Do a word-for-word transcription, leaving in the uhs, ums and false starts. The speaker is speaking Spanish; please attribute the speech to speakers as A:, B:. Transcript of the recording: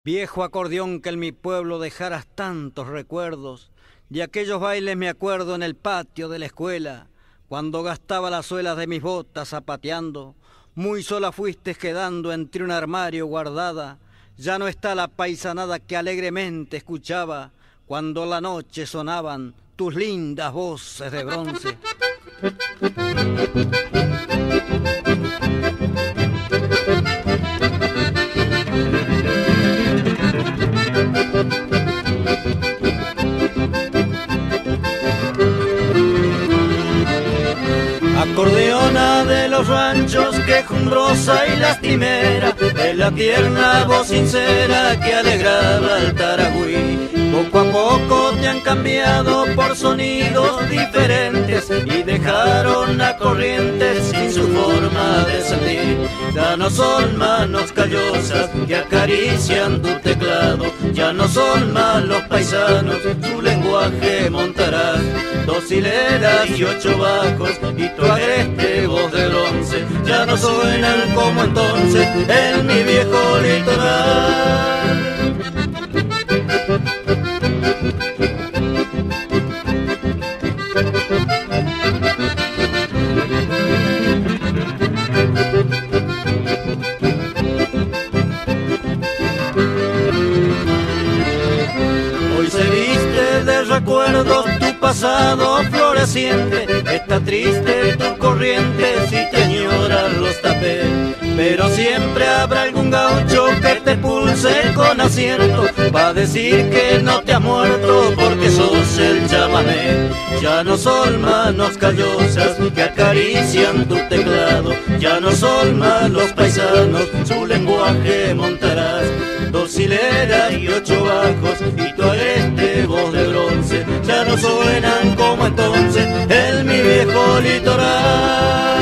A: Viejo acordeón que en mi pueblo dejaras tantos recuerdos, de aquellos bailes me acuerdo en el patio de la escuela, cuando gastaba las suelas de mis botas zapateando, muy sola fuiste quedando entre un armario guardada, ya no está la paisanada que alegremente escuchaba, cuando la noche sonaban tus lindas voces de bronce. Acordeona de los ranchos, quejumbrosa y lastimera, de la tierna voz sincera que alegraba al Taragüí. Poco a poco te han cambiado por sonidos diferentes y dejaron a Corrientes sin su forma de sentir. Ya no son manos callosas que acarician tu teclado, ya no son más los paisanos, tu lenguaje montarás. Dos hileras y ocho bajos y tu agreste voz de bronce ya no suenan como entonces en mi viejo litoral. Hoy se viste de recuerdos tu pasado floreciente, está triste tu corriente si te añoran los tapés, pero siempre habrá algún gaucho que te pulse con acierto, va a decir que no te has muerto porque sos el chamamé. Ya no son manos callosas que acarician tu teclado, ya no son más los paisanos, su lenguaje montarás. Dos hileras y ocho bajos y tu agreste voz de bronce ya no suenan como entonces en mi viejo litoral.